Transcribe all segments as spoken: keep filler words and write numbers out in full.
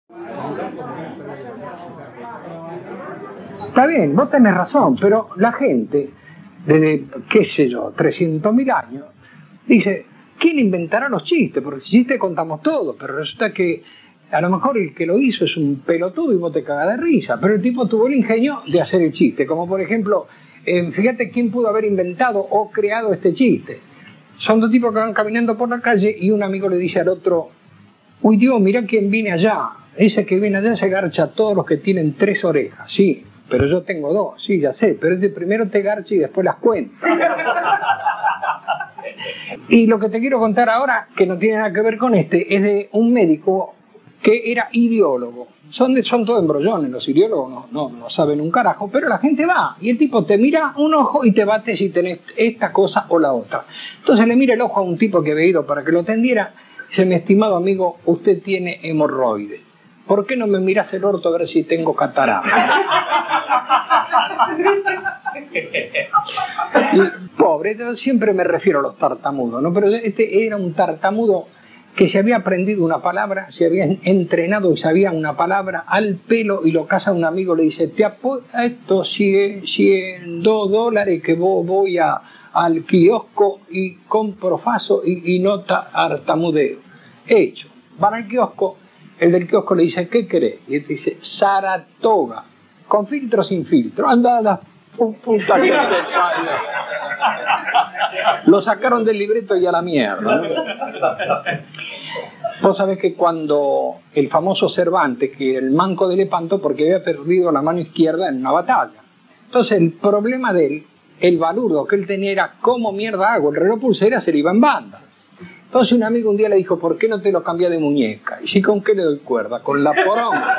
Está bien, vos tenés razón, pero la gente, desde, qué sé yo, trescientos mil años, dice, ¿quién inventará los chistes? Porque si chistes contamos todos, pero resulta que a lo mejor el que lo hizo es un pelotudo y vos te cagás de risa, pero el tipo tuvo el ingenio de hacer el chiste, como por ejemplo, eh, fíjate quién pudo haber inventado o creado este chiste. Son dos tipos que van caminando por la calle y un amigo le dice al otro, uy Dios, mirá quién viene allá, ese que viene allá se garcha a todos los que tienen tres orejas, sí, pero yo tengo dos, sí, ya sé, pero este primero te garcha y después las cuenta. Y lo que te quiero contar ahora, que no tiene nada que ver con este, es de un médico que era ideólogo. Son, de, son todos embrollones, los ideólogos no, no, no saben un carajo, pero la gente va, y el tipo te mira un ojo y te bate si tenés esta cosa o la otra. Entonces le mira el ojo a un tipo que había ido para que lo atendiera, y dice, mi estimado amigo, usted tiene hemorroides. ¿Por qué no me mirás el orto a ver si tengo catarata? Pobre, siempre me refiero a los tartamudos, ¿no? Pero este era un tartamudo que se había aprendido una palabra, se había entrenado y sabía una palabra al pelo, y lo casa un amigo, le dice, te apoyo a estos cien dólares que vos voy a, al kiosco y compro faso y, y no tartamudeo. Hecho, van al kiosco. El del kiosco le dice, ¿qué querés? Y él dice, Saratoga, con filtro o sin filtro. Anda a la puta que te parió. Lo sacaron del libreto y a la mierda, ¿no? Vos sabés que cuando el famoso Cervantes, que era el manco de Lepanto, porque había perdido la mano izquierda en una batalla. Entonces el problema de él, el balurdo que él tenía era, ¿cómo mierda hago? El reloj pulsera se le iba en banda. Entonces un amigo un día le dijo, ¿por qué no te lo cambias de muñeca? Y si, ¿con qué le doy cuerda? Con la poronga.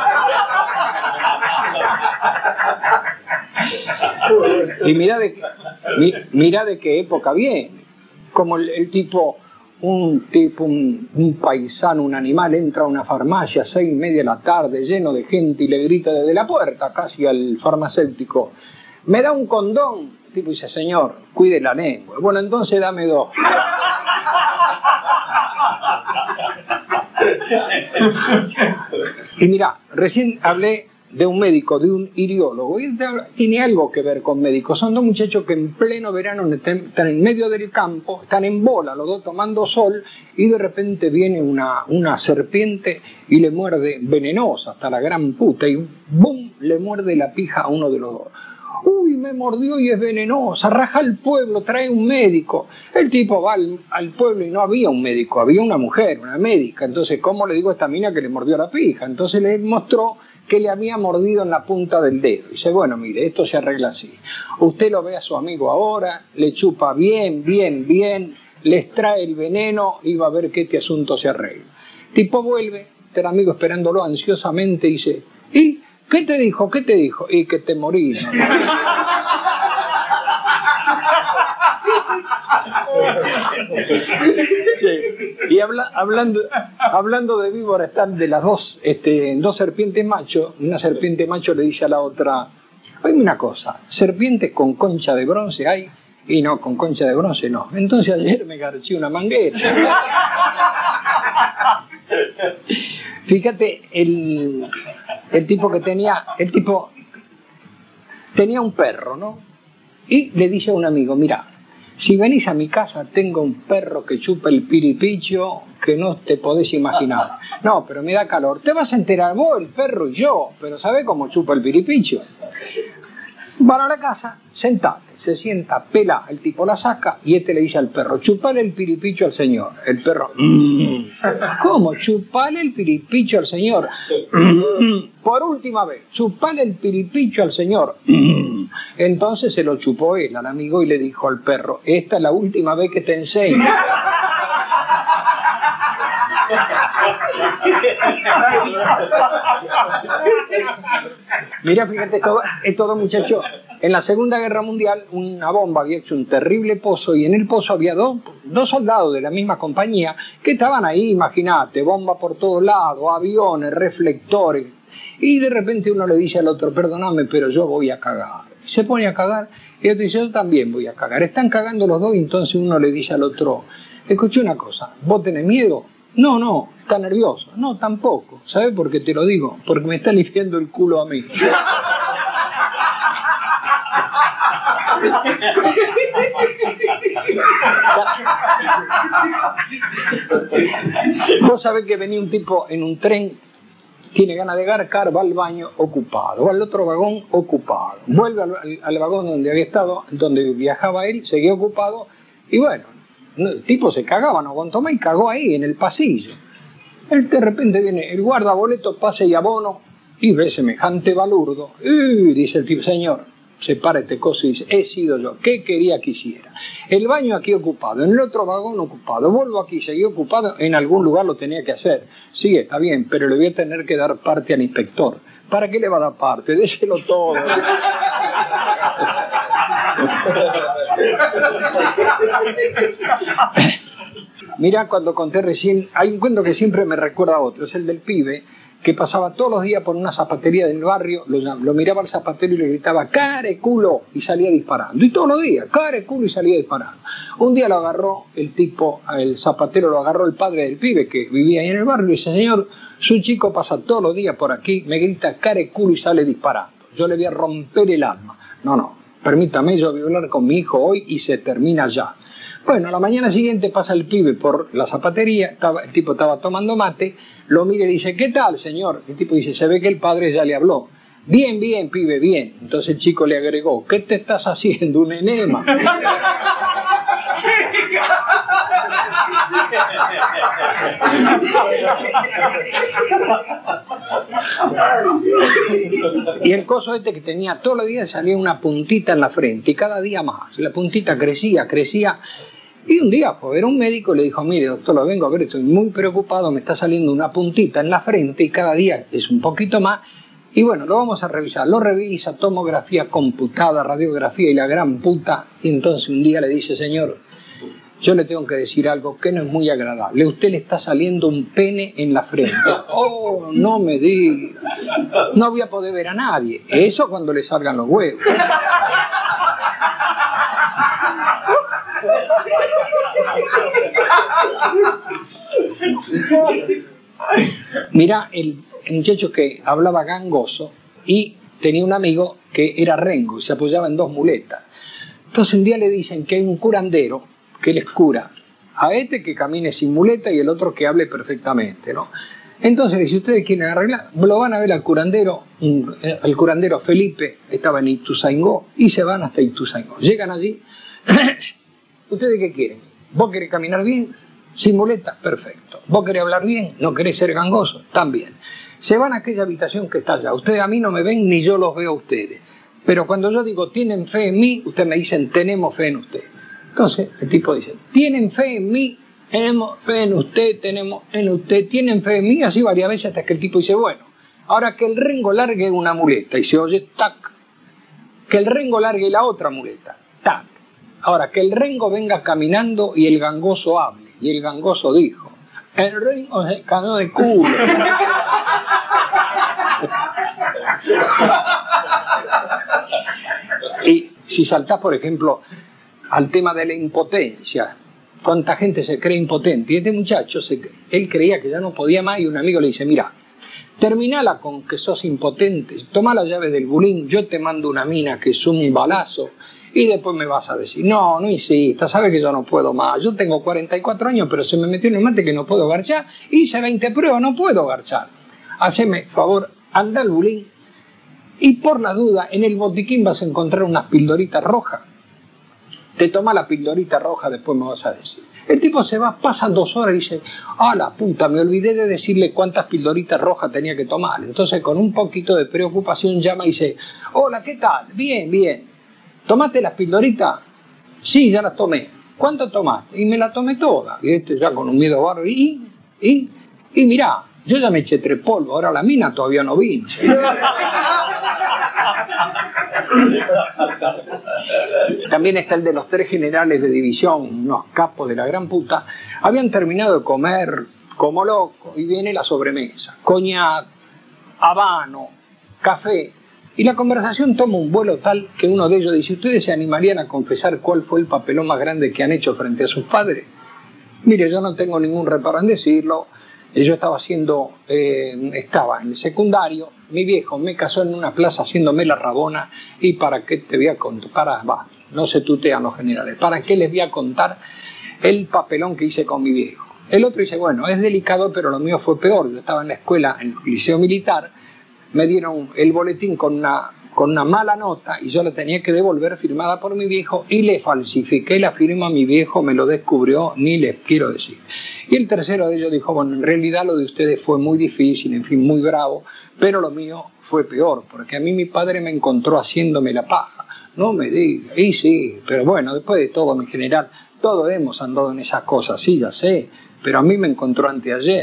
Y mirá de, mi, mirá de qué época viene. Como el, el tipo, un tipo, un, un paisano, un animal, entra a una farmacia a seis y media de la tarde, lleno de gente, y le grita desde la puerta, casi al farmacéutico, ¿me da un condón? El tipo dice, señor, cuide la lengua. Bueno, entonces dame dos. Y mira, recién hablé de un médico, de un iriólogo, y tiene algo que ver con médicos. Son dos muchachos que en pleno verano están en medio del campo, están en bola los dos tomando sol, y de repente viene una, una serpiente y le muerde, venenosa hasta la gran puta, y ¡bum!, le muerde la pija a uno de los dos. Uy, me mordió y es venenosa, raja al pueblo, trae un médico. El tipo va al, al pueblo y no había un médico, había una mujer, una médica. Entonces, ¿cómo le digo a esta mina que le mordió la pija? Entonces le mostró que le había mordido en la punta del dedo. Y dice, bueno, mire, esto se arregla así. Usted lo ve a su amigo ahora, le chupa bien, bien, bien, le extrae el veneno y va a ver que este asunto se arregla. El tipo vuelve, está el amigo esperándolo ansiosamente y dice, ¿y qué te dijo? ¿Qué te dijo? Y que te morís, ¿no? Sí. Y habla, hablando, hablando de víbora, están de las dos, este, dos serpientes macho. Una serpiente macho le dice a la otra, oye una cosa, serpientes con concha de bronce hay, y no, con concha de bronce no. Entonces ayer me garché una manguera. Fíjate, el, el tipo que tenía, el tipo tenía un perro, ¿no? Y le dice a un amigo, mira, si venís a mi casa tengo un perro que chupa el piripicho que no te podés imaginar. No, pero me da calor. Te vas a enterar vos, el perro y yo, pero ¿sabés cómo chupa el piripicho? Van a la casa, sentate, se sienta, pela, el tipo la saca y este le dice al perro, chupale el piripicho al señor. El perro, mmm. ¿Cómo? Chupale el piripicho al señor. Mm. Por última vez, chupale el piripicho al señor. Mm. Entonces se lo chupó él al amigo y le dijo al perro, esta es la última vez que te enseño. Mira, fíjate, todo, estos dos muchachos, en la Segunda Guerra Mundial, una bomba había hecho un terrible pozo y en el pozo había dos, dos soldados de la misma compañía que estaban ahí, imagínate, bomba por todos lados, aviones, reflectores, y de repente uno le dice al otro, perdóname, pero yo voy a cagar. Se pone a cagar y el otro dice, yo también voy a cagar. Están cagando los dos y entonces uno le dice al otro, escuché una cosa, ¿vos tenés miedo? No, no, está nervioso. No, tampoco. ¿Sabes por qué te lo digo? Porque me está limpiando el culo a mí. Vos sabés que venía un tipo en un tren, tiene ganas de garcar, va al baño ocupado, va al otro vagón ocupado, vuelve al, al, al vagón donde había estado, donde viajaba él, seguía ocupado, y bueno, el tipo se cagaba, no aguantó más y cagó ahí en el pasillo. Él de repente viene el guardaboleto, pase y abono, y ve semejante balurdo, y dice el tipo, señor, se para este coso y dice, he sido yo, ¿qué quería que hiciera? El baño aquí ocupado, en el otro vagón ocupado, vuelvo aquí, seguí ocupado, en algún lugar lo tenía que hacer. Sí, está bien, pero le voy a tener que dar parte al inspector. ¿Para qué le va a dar parte? Déselo todo. Mirá, cuando conté recién, hay un cuento que siempre me recuerda a otro, es el del pibe que pasaba todos los días por una zapatería del barrio, lo, lo miraba al zapatero y le gritaba ¡care culo! Y salía disparando. Y todos los días, ¡care culo! Y salía disparando. Un día lo agarró el tipo, el zapatero lo agarró el padre del pibe que vivía ahí en el barrio y dice, señor, su chico pasa todos los días por aquí, me grita ¡care culo! Y sale disparando. Yo le voy a romper el alma. No, no, permítame, yo voy a hablar con mi hijo hoy y se termina ya. Bueno, a la mañana siguiente pasa el pibe por la zapatería, estaba, el tipo estaba tomando mate, lo mira y dice, ¿qué tal, señor? El tipo dice, se ve que el padre ya le habló. Bien, bien, pibe, bien. Entonces el chico le agregó, ¿qué te estás haciendo, un enema? Y el coso este que tenía todos los días salía una puntita en la frente y cada día más. La puntita crecía, crecía. Y un día fue a ver un médico y le dijo, mire doctor, lo vengo a ver, estoy muy preocupado, me está saliendo una puntita en la frente y cada día es un poquito más. Y bueno, lo vamos a revisar. Lo revisa, tomografía computada, radiografía y la gran puta. Y entonces un día le dice, señor, yo le tengo que decir algo que no es muy agradable. A usted le está saliendo un pene en la frente. Oh, no me diga. No voy a poder ver a nadie. Eso cuando le salgan los huevos. Mira, el muchacho que hablaba gangoso y tenía un amigo que era rengo y se apoyaba en dos muletas. Entonces un día le dicen que hay un curandero que les cura a este que camine sin muleta y el otro que hable perfectamente, ¿no? Entonces, si ustedes quieren arreglar, lo van a ver al curandero, el curandero Felipe estaba en Ituzaingó y se van hasta Ituzaingó. Llegan allí, ¿ustedes qué quieren? ¿Vos querés caminar bien? Sin muleta, perfecto. ¿Vos querés hablar bien? ¿No querés ser gangoso? También. Se van a aquella habitación que está allá. Ustedes a mí no me ven ni yo los veo a ustedes. Pero cuando yo digo, ¿tienen fe en mí? Ustedes me dicen, tenemos fe en usted. Entonces el tipo dice, ¿tienen fe en mí? Tenemos fe en usted, tenemos en usted, ¿tienen fe en mí? Así varias veces hasta que el tipo dice, bueno, ahora que el rengo largue una muleta y se oye tac, que el rengo largue la otra muleta, tac. Ahora que el rengo venga caminando y el gangoso hable. Y el gangoso dijo, el rengo se cagó de culo. Y si saltás, por ejemplo, al tema de la impotencia, cuánta gente se cree impotente. Y este muchacho, se, él creía que ya no podía más y un amigo le dice, mira, terminala con que sos impotente, toma la llave del bulín, yo te mando una mina que es un balazo y después me vas a decir, no, no insistas, sabes que yo no puedo más, yo tengo cuarenta y cuatro años pero se me metió en el mate que no puedo garchar, hice veinte pruebas, no puedo garchar. Haceme favor, anda al bulín y por la duda en el botiquín vas a encontrar unas pildoritas rojas. Te toma la pildorita roja, después me vas a decir. El tipo se va, pasan dos horas y dice, ah, la puta, me olvidé de decirle cuántas pildoritas rojas tenía que tomar. Entonces, con un poquito de preocupación, llama y dice, hola, ¿qué tal? Bien, bien. ¿Tomaste las pildoritas? Sí, ya las tomé. ¿Cuántas tomaste? Y me las tomé todas. Y este ya con un miedo bárbaro. Y, y, y mirá, yo ya me eché tres polvos, ahora la mina todavía no vino. También está el de los tres generales de división, unos capos de la gran puta. Habían terminado de comer como locos y viene la sobremesa. Coñac, habano, café. Y la conversación toma un vuelo tal que uno de ellos dice, ¿ustedes se animarían a confesar cuál fue el papelón más grande que han hecho frente a sus padres? Mire, yo no tengo ningún reparo en decirlo. Yo estaba haciendo, eh, estaba en el secundario, mi viejo me casó en una plaza haciéndome la rabona, y para qué te voy a contar, para, va, no se tutean los generales, para qué les voy a contar el papelón que hice con mi viejo. El otro dice, bueno, es delicado, pero lo mío fue peor. Yo estaba en la escuela, en el liceo militar, me dieron el boletín con una, con una mala nota y yo la tenía que devolver firmada por mi viejo, y le falsifiqué la firma a mi viejo, me lo descubrió, ni les quiero decir. Y el tercero de ellos dijo, bueno, en realidad lo de ustedes fue muy difícil, en fin, muy bravo, pero lo mío fue peor, porque a mí mi padre me encontró haciéndome la paja. No me diga, y sí, pero bueno, después de todo, mi general, todos hemos andado en esas cosas, sí, ya sé, pero a mí me encontró anteayer.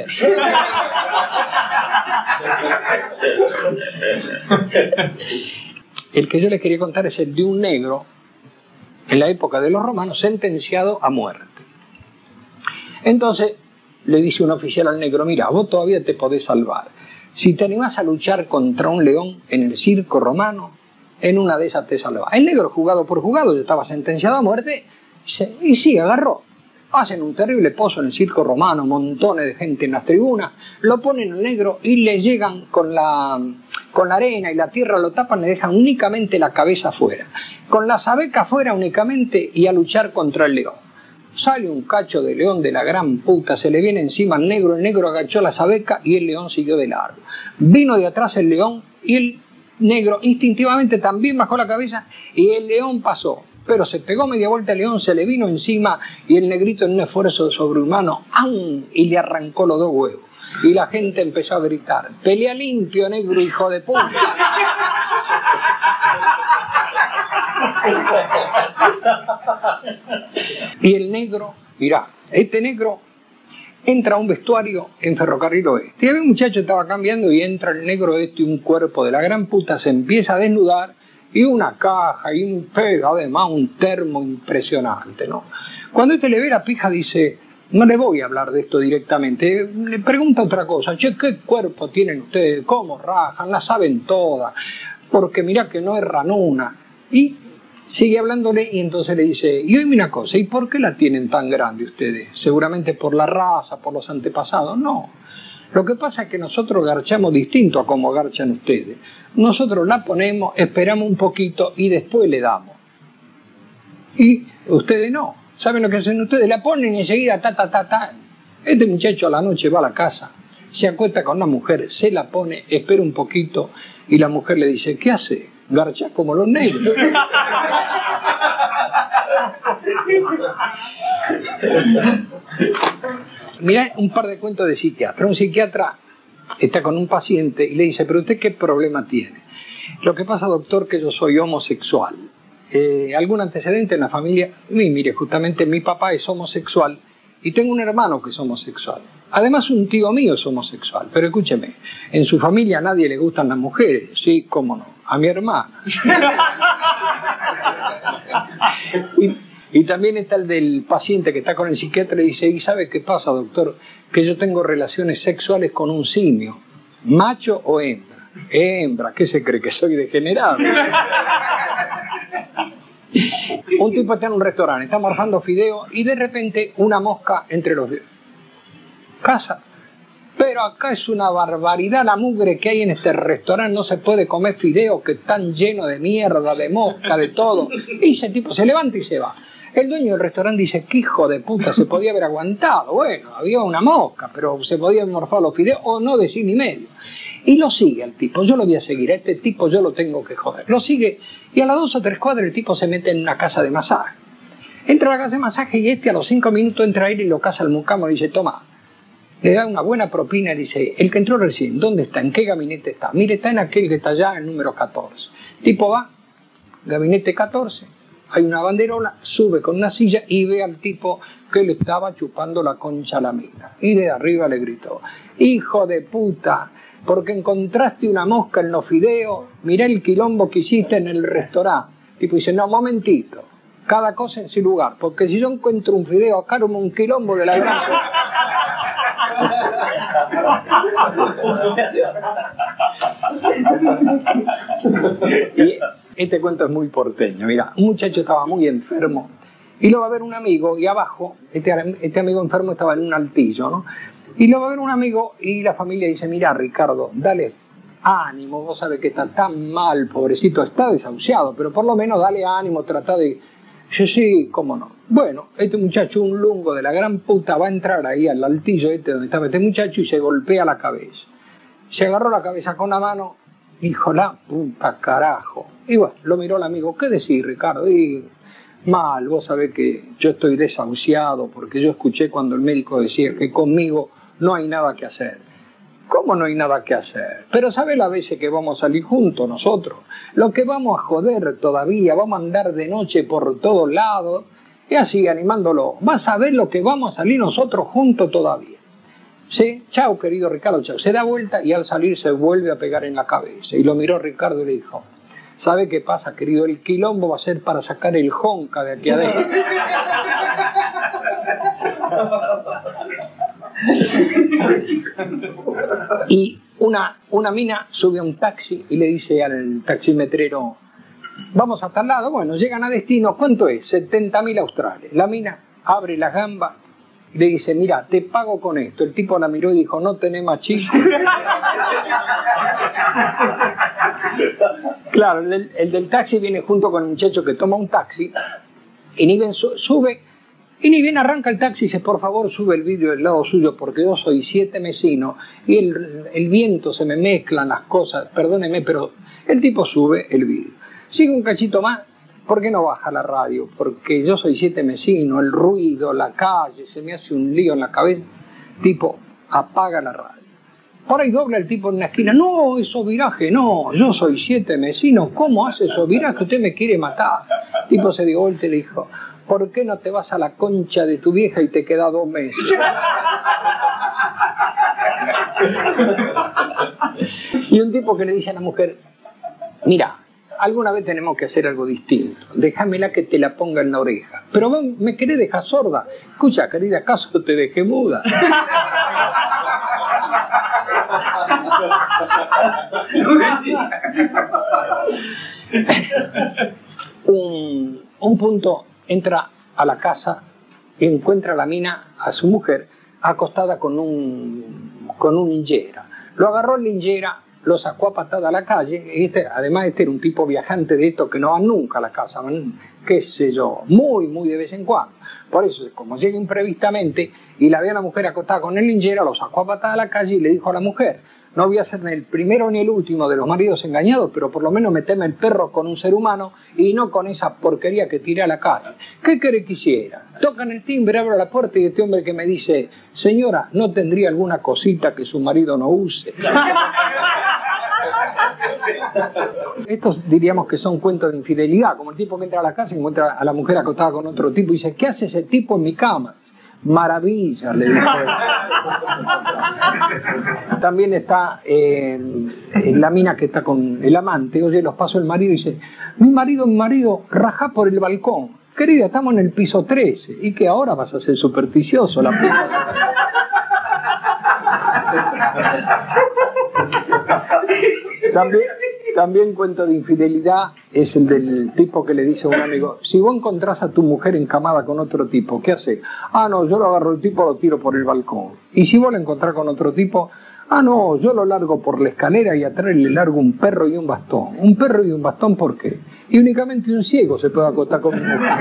El que yo les quería contar es el de un negro, en la época de los romanos, sentenciado a muerte. Entonces le dice un oficial al negro, mira, vos todavía te podés salvar. Si te animás a luchar contra un león en el circo romano, en una de esas te salvás. El negro, jugado por jugado, ya estaba sentenciado a muerte, y sí, agarró. Hacen un terrible pozo en el circo romano, montones de gente en las tribunas, lo ponen al negro y le llegan con la, con la arena y la tierra, lo tapan, le dejan únicamente la cabeza afuera, con la sabeca afuera únicamente, y a luchar contra el león. Sale un cacho de león de la gran puta, se le viene encima al negro, el negro agachó la sabeca y el león siguió de largo. Vino de atrás el león y el negro instintivamente también bajó la cabeza y el león pasó. Pero se pegó media vuelta el león, se le vino encima y el negrito, en un esfuerzo sobrehumano, ¡aun!, y le arrancó los dos huevos. Y la gente empezó a gritar, pelea limpio, negro, hijo de puta. Y el negro, mirá, este negro entra a un vestuario en Ferrocarril Oeste. Y había un muchacho que estaba cambiando y entra el negro este, un cuerpo de la gran puta, se empieza a desnudar, y una caja, y un pega, además un termo impresionante, ¿no? Cuando este le ve la pija dice, no le voy a hablar de esto directamente, le pregunta otra cosa, che, ¿qué cuerpo tienen ustedes? ¿Cómo rajan? La saben todas, porque mirá que no erran una. Y sigue hablándole y entonces le dice, y oíme una cosa, ¿y por qué la tienen tan grande ustedes? Seguramente por la raza, por los antepasados. No, lo que pasa es que nosotros garchamos distinto a como garchan ustedes. Nosotros la ponemos, esperamos un poquito y después le damos. Y ustedes no. ¿Saben lo que hacen ustedes? La ponen y enseguida ta, ta, ta, ta. Este muchacho a la noche va a la casa, se acuesta con la mujer, se la pone, espera un poquito y la mujer le dice, ¿qué hace? Garcha como los negros. Mirá un par de cuentos de psiquiatra. Un psiquiatra está con un paciente y le dice, pero usted ¿qué problema tiene? Lo que pasa, doctor, que yo soy homosexual. Eh, ¿Algún antecedente en la familia? Y mire, justamente mi papá es homosexual y tengo un hermano que es homosexual. Además un tío mío es homosexual. Pero escúcheme, en su familia a nadie le gustan las mujeres. Sí, cómo no, a mi hermana. y, y también está el del paciente que está con el psiquiatra y dice, ¿y sabe qué pasa, doctor? Que yo tengo relaciones sexuales con un simio, macho o hembra. Hembra, ¿qué se cree? ¿Que soy degenerado? Un tipo está en un restaurante, está morfando fideo y de repente una mosca entre los dedos. Casa. Pero acá es una barbaridad la mugre que hay en este restaurante, no se puede comer fideo, que están llenos de mierda, de mosca, de todo. Y ese tipo se levanta y se va. El dueño del restaurante dice, qué hijo de puta, se podía haber aguantado. Bueno, había una mosca, pero se podía haber morfado los fideos o no decir ni medio. Y lo sigue al tipo, yo lo voy a seguir, a este tipo yo lo tengo que joder. Lo sigue y a las dos o tres cuadras el tipo se mete en una casa de masaje. Entra a la casa de masaje y este a los cinco minutos entra a ir y lo casa al mucamo y dice, toma. Le da una buena propina y dice, el que entró recién, ¿dónde está? ¿En qué gabinete está? Mire, está en aquel que está allá, el número catorce. Tipo va, gabinete catorce, hay una banderola, sube con una silla y ve al tipo que le estaba chupando la concha a la mina. Y de arriba le gritó, hijo de puta, porque encontraste una mosca en los fideos, mirá el quilombo que hiciste en el restaurante. El tipo dice, no, momentito, cada cosa en su lugar, porque si yo encuentro un fideo acá como un quilombo de la gran... Y este cuento es muy porteño. Mira, un muchacho estaba muy enfermo y lo va a ver un amigo, y abajo, este, este amigo enfermo estaba en un altillo, ¿no? Y lo va a ver un amigo, y la familia dice, mirá, Ricardo, dale ánimo, vos sabés que está tan mal, pobrecito, está desahuciado, pero por lo menos dale ánimo, trata de... Yo sí, cómo no. Bueno, este muchacho, un lungo de la gran puta, va a entrar ahí al altillo este donde estaba este muchacho y se golpea la cabeza. Se agarró la cabeza con la mano, dijo, la puta carajo. Y bueno, lo miró el amigo, ¿qué decís, Ricardo? Y mal, vos sabés que yo estoy desahuciado porque yo escuché cuando el médico decía que conmigo no hay nada que hacer. ¿Cómo no hay nada que hacer? Pero ¿sabes las veces que vamos a salir juntos nosotros? Lo que vamos a joder todavía, vamos a andar de noche por todos lados, y así animándolo. Vas a ver lo que vamos a salir nosotros juntos todavía. ¿Sí? Chao, querido Ricardo, chao. Se da vuelta y al salir se vuelve a pegar en la cabeza. Y lo miró Ricardo y le dijo, ¿sabe qué pasa, querido? El quilombo va a ser para sacar el jonca de aquí adentro. Y una, una mina sube a un taxi y le dice al taximetrero, vamos a tal lado. Bueno, llegan a destino, ¿cuánto es? setenta mil australes. La mina abre las gambas y le dice, mira, te pago con esto. El tipo la miró y dijo, no tenés más chico. Claro, el, el del taxi viene junto con el muchacho que toma un taxi y ni bien su, sube. Y ni bien arranca el taxi y dice, por favor, sube el vidrio del lado suyo porque yo soy siete mesino y el, el viento se me mezclan las cosas, perdóneme, pero el tipo sube el vidrio. Sigue un cachito más, ¿por qué no baja la radio? Porque yo soy siete mesino, el ruido, la calle, se me hace un lío en la cabeza. Tipo, apaga la radio. Por ahí dobla el tipo en una esquina, no, eso viraje, no, yo soy siete mesino, ¿cómo hace eso viraje? Usted me quiere matar. El tipo se dio vuelta y le dijo, ¿por qué no te vas a la concha de tu vieja y te queda dos meses? Y un tipo que le dice a la mujer, mira, alguna vez tenemos que hacer algo distinto, déjamela que te la ponga en la oreja. Pero vos me querés dejar sorda. Escucha, querida, ¿acaso te dejé muda? un, un punto entra a la casa y encuentra a la mina, a su mujer, acostada con un con un linchera. Lo agarró el linchera, lo sacó a patada a la calle. Este, además este era un tipo viajante de estos que no van nunca a la casa, van, qué sé yo, muy, muy de vez en cuando. Por eso, como llega imprevistamente y la ve a la mujer acostada con el linchera, lo sacó a patada a la calle y le dijo a la mujer, no voy a ser ni el primero ni el último de los maridos engañados, pero por lo menos meteme el perro con un ser humano y no con esa porquería que tiré a la calle. ¿Qué querés que hiciera? Tocan el timbre, abro la puerta y este hombre que me dice, señora, ¿no tendría alguna cosita que su marido no use? Estos diríamos que son cuentos de infidelidad, como el tipo que entra a la casa y encuentra a la mujer acostada con otro tipo y dice, ¿qué hace ese tipo en mi cama? Maravilla, le dijo. También está eh, la mina que está con el amante, oye, los pasos el marido y dice, mi marido, mi marido, rajá por el balcón. Querida, estamos en el piso trece. ¿Y que ahora vas a ser supersticioso? La puta. También, también cuento de infidelidad es el del tipo que le dice a un amigo, si vos encontrás a tu mujer encamada con otro tipo, ¿qué hace? Ah, no, yo lo agarro el tipo, lo tiro por el balcón. Y si vos la encontrás con otro tipo, ah, no, yo lo largo por la escalera y atrás le largo un perro y un bastón. ¿Un perro y un bastón por qué? Y únicamente un ciego se puede acostar con mi mujer.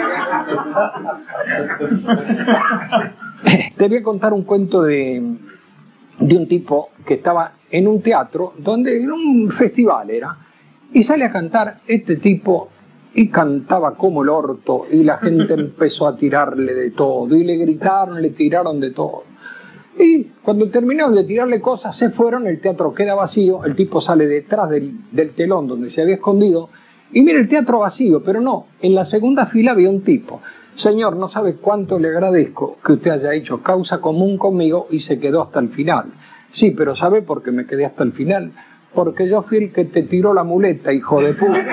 Te voy a contar un cuento de, de un tipo que estaba en un teatro, donde en un festival era, y sale a cantar este tipo, y cantaba como el orto, y la gente empezó a tirarle de todo, y le gritaron, le tiraron de todo. Y cuando terminaron de tirarle cosas, se fueron, el teatro queda vacío, el tipo sale detrás del, del telón donde se había escondido, y mira el teatro vacío, pero no, en la segunda fila había un tipo. Señor, no sabe cuánto le agradezco que usted haya hecho causa común conmigo y se quedó hasta el final. Sí, pero ¿sabe por qué me quedé hasta el final? Porque yo fui el que te tiró la muleta, hijo de puta.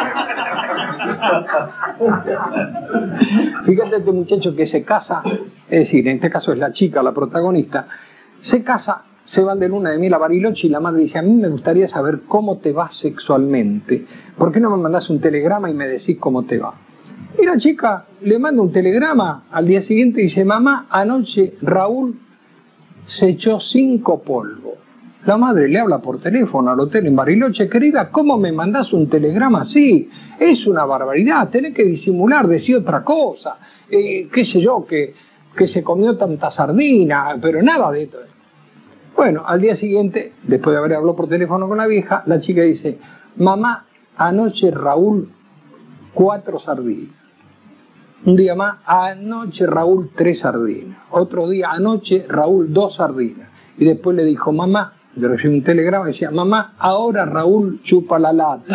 Fíjate este muchacho que se casa, es decir, en este caso es la chica, la protagonista, se casa, se van de luna de miel a Bariloche y la madre dice, a mí me gustaría saber cómo te va sexualmente. ¿Por qué no me mandás un telegrama y me decís cómo te va? Y la chica le manda un telegrama al día siguiente y dice, mamá, anoche Raúl se echó cinco polvos. La madre le habla por teléfono al hotel en Bariloche, querida, ¿cómo me mandás un telegrama así? Es una barbaridad, tenés que disimular, decir otra cosa, eh, qué sé yo, que, que se comió tanta sardina, pero nada de esto. Bueno, al día siguiente, después de haber hablado por teléfono con la vieja, la chica dice, mamá, anoche Raúl, cuatro sardinas. Un día más, anoche Raúl, tres sardinas. Otro día, anoche Raúl, dos sardinas. Y después le dijo, mamá, le recibió un telegrama y decía, mamá, ahora Raúl chupa la lata.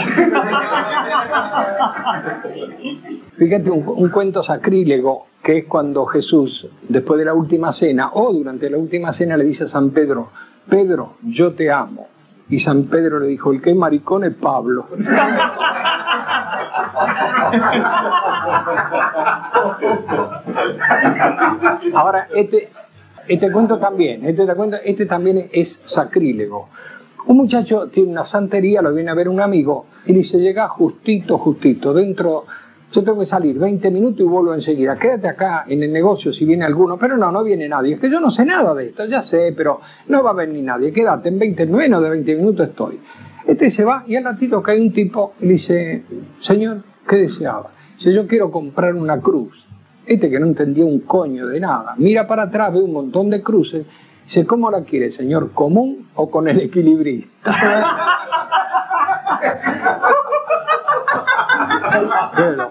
Fíjate, un, un cuento sacrílego, que es cuando Jesús, después de la última cena, o durante la última cena, le dice a San Pedro, Pedro, yo te amo. Y San Pedro le dijo, el que es maricón es Pablo. Ahora, este, este cuento también, este, cuento, este también es sacrílego. Un muchacho tiene una santería, lo viene a ver un amigo y le dice, llega justito, justito, dentro, yo tengo que salir veinte minutos y vuelvo enseguida, quédate acá en el negocio si viene alguno, pero no, no viene nadie, es que yo no sé nada de esto, ya sé, pero no va a venir nadie, quédate, en veinte, menos de veinte minutos estoy. Este se va y al ratito cae un tipo y le dice, señor, ¿qué deseaba? Dice, yo quiero comprar una cruz. Este que no entendía un coño de nada, mira para atrás, ve un montón de cruces, dice, ¿cómo la quiere, señor? ¿Común o con el equilibrista? Bueno,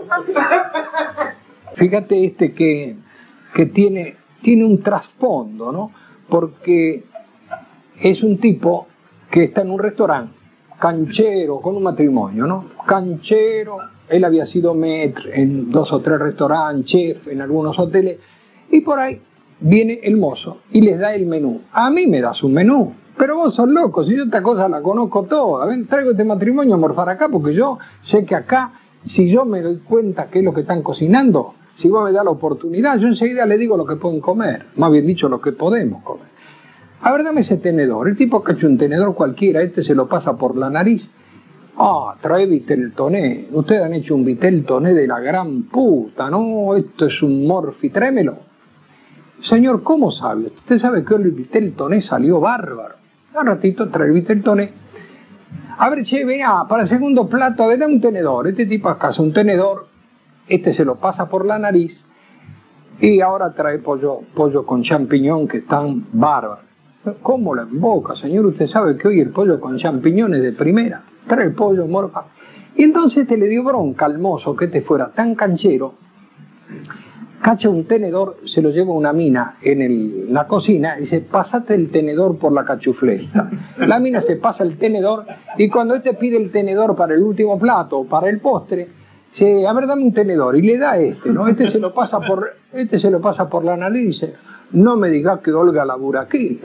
fíjate este que, que tiene, tiene un trasfondo, ¿no? Porque es un tipo que está en un restaurante, canchero, con un matrimonio, ¿no? Canchero, él había sido maître en dos o tres restaurantes, chef en algunos hoteles, y por ahí viene el mozo y les da el menú. A mí me das un menú, pero vos sos loco, si yo esta cosa la conozco toda, ven, traigo este matrimonio a morfar acá porque yo sé que acá, si yo me doy cuenta qué es lo que están cocinando, si vos me das la oportunidad, yo enseguida le digo lo que pueden comer, más bien dicho, lo que podemos comer. A ver, dame ese tenedor. El tipo que ha hecho un tenedor cualquiera, este se lo pasa por la nariz. Ah, trae vitel toné. Ustedes han hecho un vitel toné de la gran puta, ¿no? Esto es un morfi, tráemelo. Señor, ¿cómo sabe? Usted sabe que el vitel toné salió bárbaro. Un ratito trae el vitel toné. A ver, che, venga, para el segundo plato, a ver, dame un tenedor. Este tipo acaso un tenedor, este se lo pasa por la nariz y ahora trae pollo, pollo con champiñón que están bárbaros. ¿Cómo la emboca, señor? Usted sabe que hoy el pollo con champiñones de primera. Trae el pollo, morfa. Y entonces te le dio bronca al mozo que te fuera tan canchero, cacha un tenedor, se lo lleva una mina en el, la cocina y dice, pásate el tenedor por la cachufleta. La mina se pasa el tenedor y cuando este pide el tenedor para el último plato o para el postre, dice, a ver, dame un tenedor, y le da este, ¿no? Este se lo pasa por, este se lo pasa por la nariz y dice, no me digas que Olga labura aquí.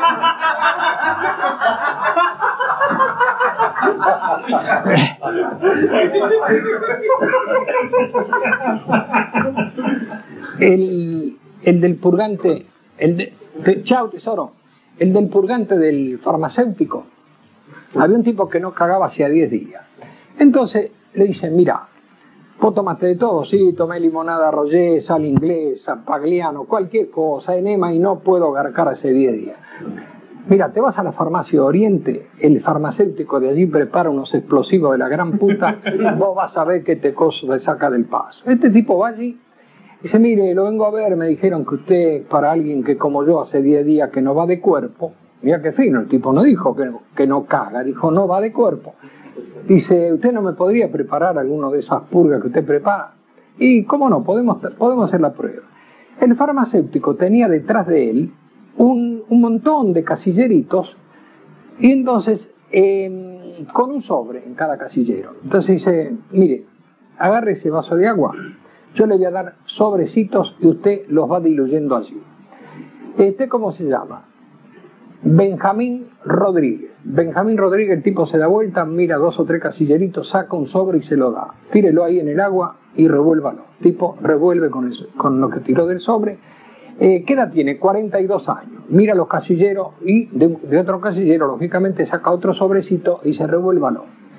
El, el del purgante, el de, de, chao tesoro, el del purgante del farmacéutico, había un tipo que no cagaba hacía diez días. Entonces le dicen, mira, vos tomaste de todo, sí, tomé limonada Roger, sal inglesa, Pagliano, cualquier cosa, enema, y no puedo garcar hace diez días. Mira, te vas a la farmacia Oriente, el farmacéutico de allí prepara unos explosivos de la gran puta, vos vas a ver que te coso te saca del paso. Este tipo va allí, dice, mire, lo vengo a ver, me dijeron que usted, para alguien que como yo hace diez días que no va de cuerpo, mira qué fino, el tipo no dijo que, que no caga, dijo no va de cuerpo. Dice, ¿usted no me podría preparar alguno de esas purgas que usted prepara? Y, ¿cómo no? Podemos, podemos hacer la prueba. El farmacéutico tenía detrás de él un, un montón de casilleritos y entonces, eh, con un sobre en cada casillero. Entonces dice, mire, agarre ese vaso de agua, yo le voy a dar sobrecitos y usted los va diluyendo allí. ¿Este cómo se llama? Benjamín Rodríguez. Benjamín Rodríguez, el tipo se da vuelta, mira dos o tres casilleritos, saca un sobre y se lo da. Tírelo ahí en el agua y revuélvalo. El tipo revuelve con, eso, con lo que tiró del sobre. Eh, ¿Qué edad tiene? cuarenta y dos años. Mira los casilleros y de, de otro casillero, lógicamente, saca otro sobrecito y se revuélvalo.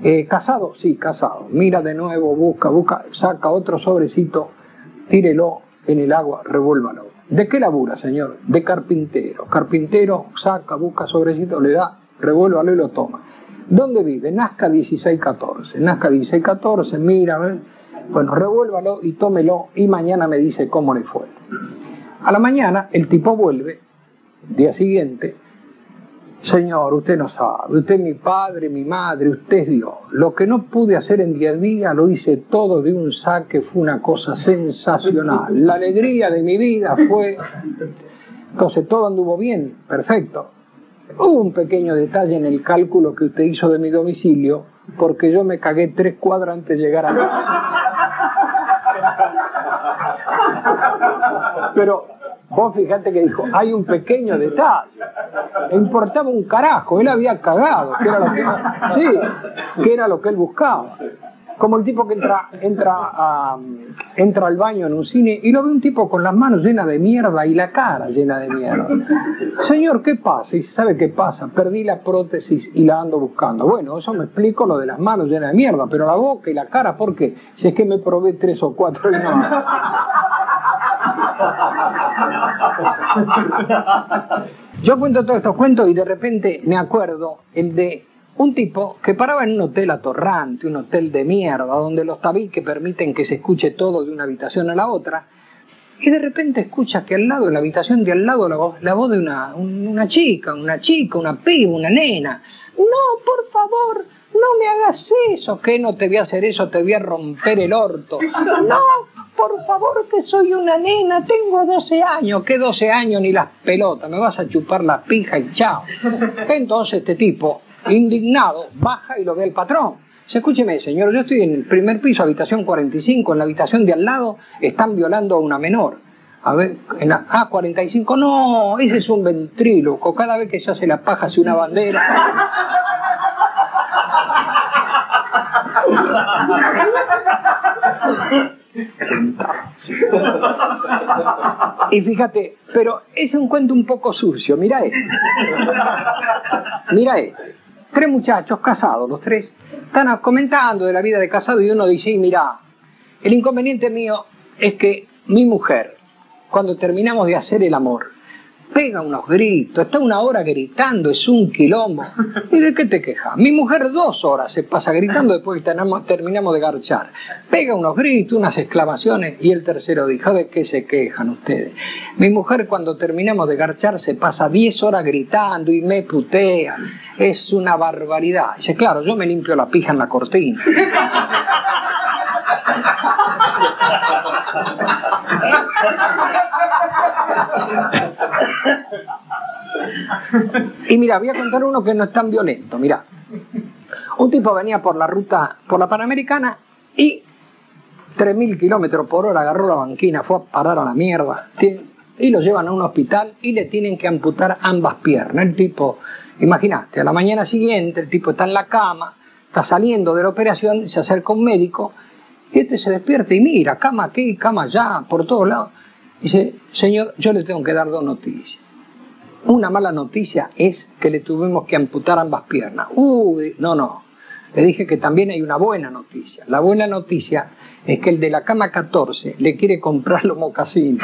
Eh, ¿Casado? Sí, casado. Mira de nuevo, busca, busca, saca otro sobrecito, tírelo en el agua, revuélvalo. ¿De qué labura, señor? De carpintero. Carpintero, saca, busca sobrecito, le da, revuélvalo y lo toma. ¿Dónde vive? Nazca dieciséis catorce. Nazca dieciséis catorce, mira, ¿ves? Bueno, revuélvalo y tómelo y mañana me dice cómo le fue. A la mañana el tipo vuelve, día siguiente, señor, usted no sabe, usted es mi padre, mi madre, usted es Dios. Lo que no pude hacer en diez días lo hice todo de un saque, fue una cosa sensacional. La alegría de mi vida fue... Entonces todo anduvo bien, perfecto. Hubo un pequeño detalle en el cálculo que usted hizo de mi domicilio, porque yo me cagué tres cuadras antes de llegar acá. Pero vos fijate que dijo, hay un pequeño detalle. Le importaba un carajo, él había cagado, que era lo que, sí, que era lo que él buscaba. Como el tipo que entra, entra, a, entra al baño en un cine y lo ve un tipo con las manos llenas de mierda y la cara llena de mierda. Señor, ¿qué pasa? Y ¿sabe qué pasa? Perdí la prótesis y la ando buscando. Bueno, eso me explico lo de las manos llenas de mierda, pero la boca y la cara, ¿por qué? Si es que me probé tres o cuatro y no. Yo cuento todos estos cuentos y de repente me acuerdo el de un tipo que paraba en un hotel atorrante, un hotel de mierda, donde los tabiques permiten que se escuche todo de una habitación a la otra, y de repente escucha que al lado, en la habitación de al lado, la voz, la voz de una, una chica, una chica, una piba, una nena. No, por favor, no me hagas eso. ¿Qué? No te voy a hacer eso, te voy a romper el orto. No, por favor, que soy una nena, tengo doce años. ¿Qué doce años ni las pelotas? Me vas a chupar la pija y chao. Entonces este tipo, indignado, baja y lo ve el patrón. Dice, escúcheme, señor, yo estoy en el primer piso, habitación cuarenta y cinco, en la habitación de al lado están violando a una menor. A ver, en la A cuarenta y cinco, no, ese es un ventríloco, cada vez que se hace la paja hace una bandera. Y fíjate, pero es un cuento un poco sucio, mira este. Mira este. Tres muchachos casados, los tres, están comentando de la vida de casado y uno dice, mira, el inconveniente mío es que mi mujer, cuando terminamos de hacer el amor, pega unos gritos, está una hora gritando, es un quilombo. ¿Y de qué te quejas? Mi mujer dos horas se pasa gritando después que tenemos, terminamos de garchar. Pega unos gritos, unas exclamaciones, y el tercero dijo, ¿de qué se quejan ustedes? Mi mujer cuando terminamos de garchar se pasa diez horas gritando y me putea. Es una barbaridad. Dice, claro, yo me limpio la pija en la cortina. Y mira, voy a contar uno que no es tan violento. Mira, un tipo venía por la ruta, por la Panamericana y tres mil kilómetros por hora agarró la banquina, fue a parar a la mierda y lo llevan a un hospital y le tienen que amputar ambas piernas. El tipo, imagínate, a la mañana siguiente el tipo está en la cama, está saliendo de la operación, se acerca un médico y este se despierta y mira, cama aquí, cama allá, por todos lados. Dice, señor, yo le tengo que dar dos noticias. Una mala noticia es que le tuvimos que amputar ambas piernas. Uy, no, no. Le dije que también hay una buena noticia. La buena noticia es que el de la cama catorce le quiere comprar los mocasines.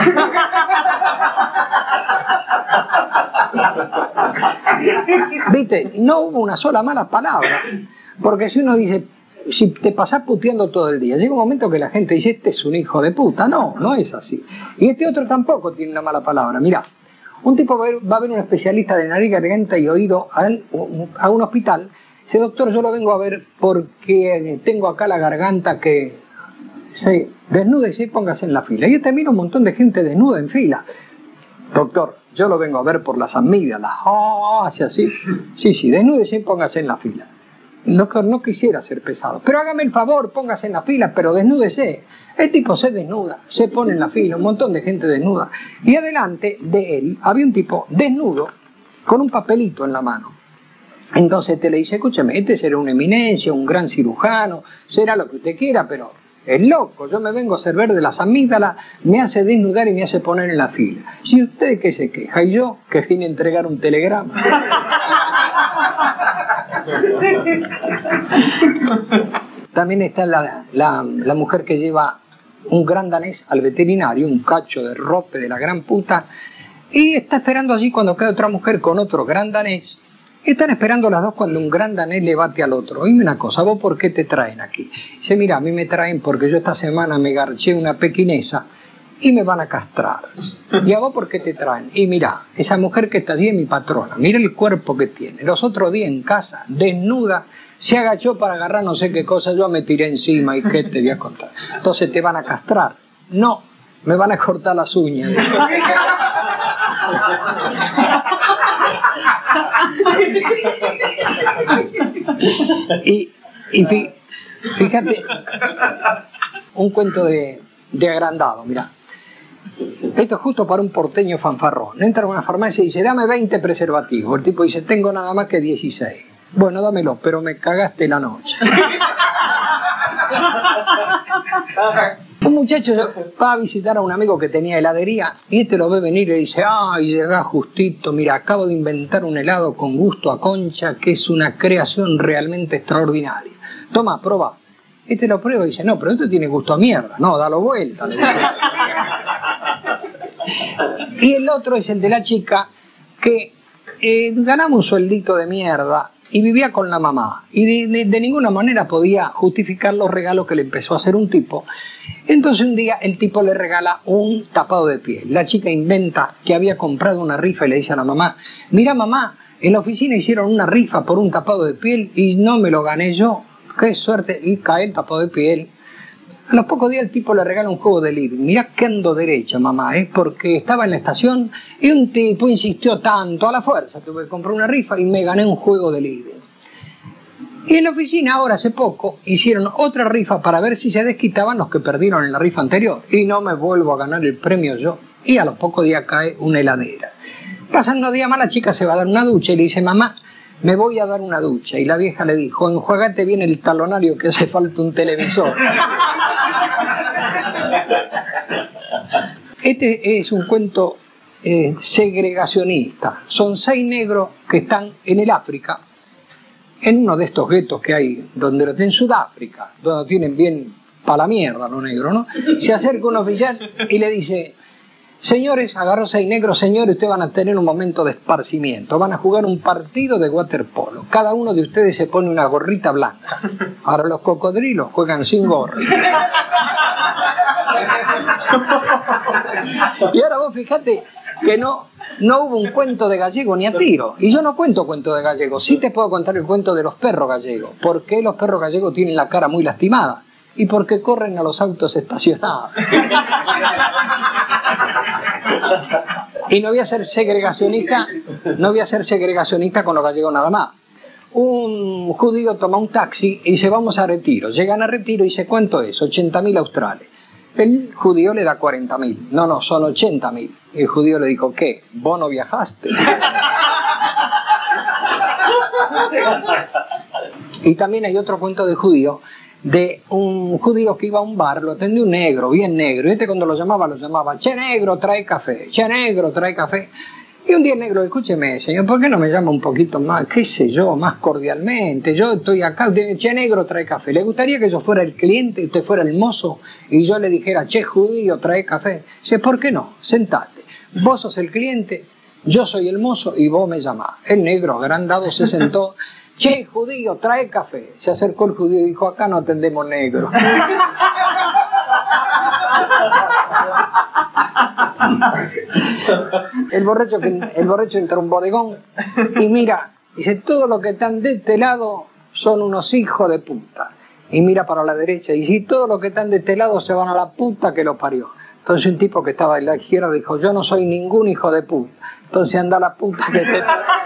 Viste, no hubo una sola mala palabra. Porque si uno dice, si te pasás puteando todo el día, llega un momento que la gente dice, este es un hijo de puta. No, no es así. Y este otro tampoco tiene una mala palabra. Mirá, un tipo va a, ver, va a ver un especialista de nariz, garganta y oído a, a un hospital. Dice, doctor, yo lo vengo a ver porque tengo acá la garganta que se desnúdese y póngase en la fila. Y este mira un montón de gente desnuda en fila. Doctor, yo lo vengo a ver por las amígdalas. Oh, hace así. Sí, sí, desnúdese y póngase en la fila. No, no quisiera ser pesado, pero hágame el favor, póngase en la fila, pero desnúdese. El tipo se desnuda, se pone en la fila, un montón de gente desnuda. Y adelante de él había un tipo desnudo con un papelito en la mano. Entonces te le dice, escúcheme, este será una eminencia, un gran cirujano, será lo que usted quiera, pero es loco, yo me vengo a servir de las amígdalas, me hace desnudar y me hace poner en la fila. Si usted que se queja y yo que vine a entregar un telegrama. También está la, la, la mujer que lleva un gran danés al veterinario, un cacho de rope de la gran puta, y está esperando allí cuando cae otra mujer con otro gran danés. Están esperando las dos cuando un gran danés le bate al otro. Oíme una cosa, ¿vos por qué te traen aquí? Dice, mira, a mí me traen porque yo esta semana me garché una pequinesa y me van a castrar. ¿Y a vos por qué te traen? Y mira, esa mujer que está allí es mi patrona, mira el cuerpo que tiene. Los otros días en casa, desnuda, se agachó para agarrar no sé qué cosa, yo me tiré encima y qué te voy a contar. Entonces te van a castrar. No, me van a cortar las uñas. y, y fí, fíjate, un cuento de, de agrandado, mira. Esto es justo para un porteño fanfarrón. Entra a una farmacia y dice, dame veinte preservativos. El tipo dice, tengo nada más que dieciséis. Bueno, dámelo, pero me cagaste la noche. Un muchacho va a visitar a un amigo que tenía heladería y este lo ve venir y le dice, ay, llega justito, mira, acabo de inventar un helado con gusto a concha que es una creación realmente extraordinaria. Toma, prueba. Este lo prueba y dice, no, pero esto tiene gusto a mierda. No, dalo vuelta. Y el otro es el de la chica que eh, ganaba un sueldito de mierda y vivía con la mamá y de, de, de ninguna manera podía justificar los regalos que le empezó a hacer un tipo. Entonces un día el tipo le regala un tapado de piel. La chica inventa que había comprado una rifa y le dice a la mamá, mira mamá, en la oficina hicieron una rifa por un tapado de piel y no me lo gané yo, qué suerte. Y cae el tapado de piel. A los pocos días el tipo le regala un juego de living. Mirá que ando derecha, mamá, ¿eh? Porque estaba en la estación y un tipo insistió tanto a la fuerza. Tuve que comprar una rifa y me gané un juego de living. Y en la oficina ahora hace poco hicieron otra rifa para ver si se desquitaban los que perdieron en la rifa anterior. Y no me vuelvo a ganar el premio yo. Y a los pocos días cae una heladera. Pasando días más la chica se va a dar una ducha y le dice, mamá, me voy a dar una ducha. Y la vieja le dijo, enjuagate bien el talonario que hace falta un televisor. Este es un cuento eh, segregacionista. Son seis negros que están en el África, en uno de estos guetos que hay, donde en Sudáfrica, donde tienen bien para la mierda los negros, ¿no? Se acerca un oficial y le dice, señores, agarró seis negros, señores, ustedes van a tener un momento de esparcimiento, van a jugar un partido de waterpolo, cada uno de ustedes se pone una gorrita blanca. Ahora los cocodrilos juegan sin gorra. Y ahora vos fíjate que no, no hubo un cuento de gallego ni a tiro. Y yo no cuento cuento de gallego, sí te puedo contar el cuento de los perros gallegos. ¿Por qué los perros gallegos tienen la cara muy lastimada? Y porque corren a los autos estacionados. Y no voy a ser segregacionista, no voy a ser segregacionista con los gallegos nada más. Un judío toma un taxi y dice, vamos a Retiro. Llegan a Retiro y dice, ¿cuánto es? ochenta mil australes. El judío le da cuarenta mil. No, no, son ochenta mil. El judío le dijo, ¿qué? ¿Vos no viajaste? Y también hay otro cuento de judío, de un judío que iba a un bar, lo atendió un negro, bien negro, y este cuando lo llamaba, lo llamaba, che negro, trae café, che negro, trae café. Y un día el negro, escúcheme, señor, ¿por qué no me llama un poquito más, qué sé yo, más cordialmente? Yo estoy acá, che negro, trae café. ¿Le gustaría que yo fuera el cliente y usted fuera el mozo? Y yo le dijera, che judío, trae café. Dice, ¿por qué no? Sentate. Vos sos el cliente, yo soy el mozo y vos me llamás. El negro, agrandado, se sentó. Che, judío, trae café. Se acercó el judío y dijo, acá no atendemos negro. El borracho, el borracho entra a un bodegón y mira, dice, todos los que están de este lado son unos hijos de puta. Y mira para la derecha y dice, todos los que están de este lado se van a la puta que los parió. Entonces un tipo que estaba a la izquierda dijo, yo no soy ningún hijo de puta. Entonces anda a la puta que te...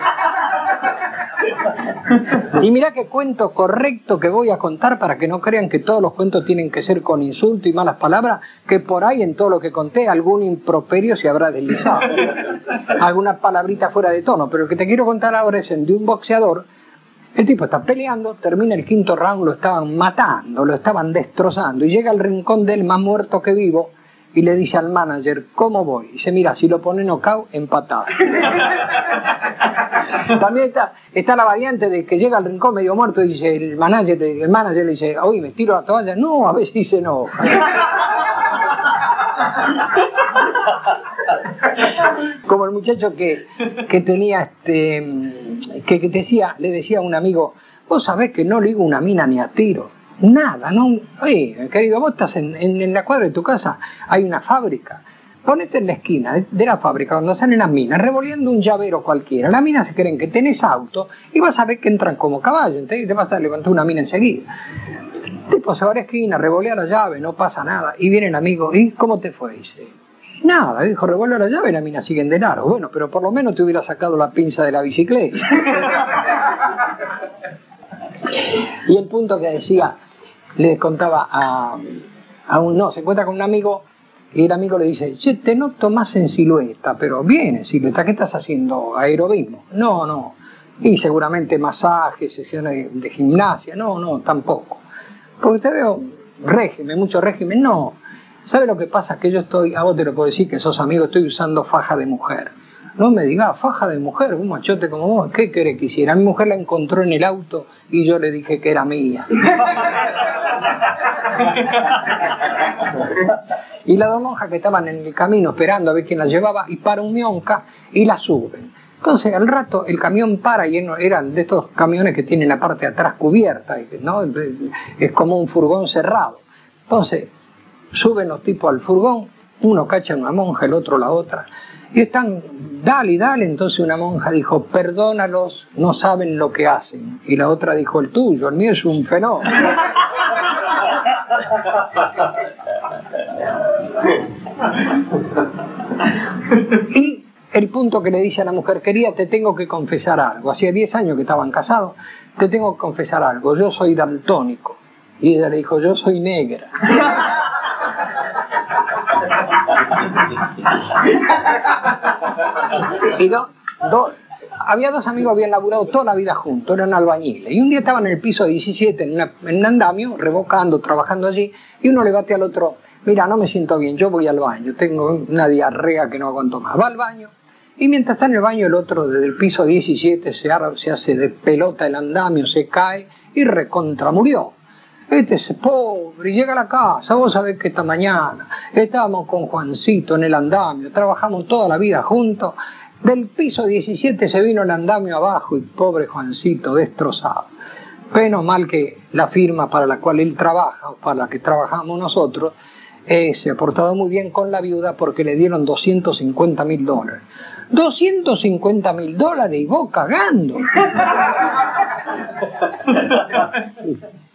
Y mira qué cuento correcto que voy a contar para que no crean que todos los cuentos tienen que ser con insulto y malas palabras, que por ahí en todo lo que conté algún improperio se habrá deslizado, alguna palabrita fuera de tono, pero el que te quiero contar ahora es el de un boxeador. El tipo está peleando, termina el quinto round, lo estaban matando, lo estaban destrozando y llega al rincón de él más muerto que vivo y le dice al manager, ¿cómo voy? Y dice, mira, si lo pone knockout, empatado. También está, está la variante de que llega al rincón medio muerto y dice, el manager, el manager le dice, oye, ¿me tiro la toalla? No, a veces dice no. Como el muchacho que, que tenía este que, que decía, le decía a un amigo, vos sabés que no le digo una mina ni a tiro, nada, no, oye, querido, vos estás en, en, en la cuadra de tu casa, hay una fábrica, ponete en la esquina de, de la fábrica donde salen las minas, revoleando un llavero cualquiera, las minas se creen que tenés auto y vas a ver que entran como caballo, entonces te vas a levantar una mina enseguida. Tipo se va a la esquina, revolea la llave, no pasa nada, y viene el amigo, ¿y cómo te fue? Dice, nada, dijo, revuelve la llave y las minas siguen de largo. Bueno, pero por lo menos te hubiera sacado la pinza de la bicicleta. Y el punto que decía, le contaba a, a un, no, se encuentra con un amigo y el amigo le dice, che, te noto más en silueta, pero bien en silueta, ¿qué estás haciendo? ¿Aerobismo? No, no. Y seguramente masajes, sesiones de, de gimnasia, no, no, tampoco. Porque te veo régimen, mucho régimen, no. ¿Sabe lo que pasa? Que yo estoy, a vos te lo puedo decir que sos amigo, estoy usando faja de mujer. No me digas, faja de mujer, un machote como vos, ¿qué querés que hiciera? Mi mujer la encontró en el auto y yo le dije que era mía. Y las dos monjas que estaban en el camino esperando a ver quién la llevaba, y para un mionca y la suben. Entonces al rato el camión para y eran de estos camiones que tienen la parte de atrás cubierta, ¿no? Es como un furgón cerrado. Entonces suben los tipos al furgón, uno cacha a una monja, el otro la otra, y están, dale, dale. Entonces una monja dijo, perdónalos, no saben lo que hacen. Y la otra dijo, el tuyo, el mío es un fenómeno. Y el punto que le dice a la mujer, querida, te tengo que confesar algo. Hacía diez años que estaban casados, te tengo que confesar algo, yo soy daltónico. Y ella le dijo, yo soy negra. Y do, do, había dos amigos que habían laburado toda la vida juntos, eran albañiles. Y un día estaban en el piso diecisiete, en, una, en un andamio, revocando, trabajando allí, y uno le bate al otro, mira, no me siento bien, yo voy al baño, tengo una diarrea que no aguanto más. Va al baño, y mientras está en el baño el otro desde el piso diecisiete se, se hace de pelota el andamio, se cae y recontra murió. Este es pobre, y llega a la casa, vos sabés que esta mañana estábamos con Juancito en el andamio, trabajamos toda la vida juntos, del piso diecisiete se vino el andamio abajo y pobre Juancito destrozado. Menos mal que la firma para la cual él trabaja, o para la que trabajamos nosotros, eh, se ha portado muy bien con la viuda porque le dieron doscientos cincuenta mil dólares. doscientos cincuenta mil dólares y vos cagando.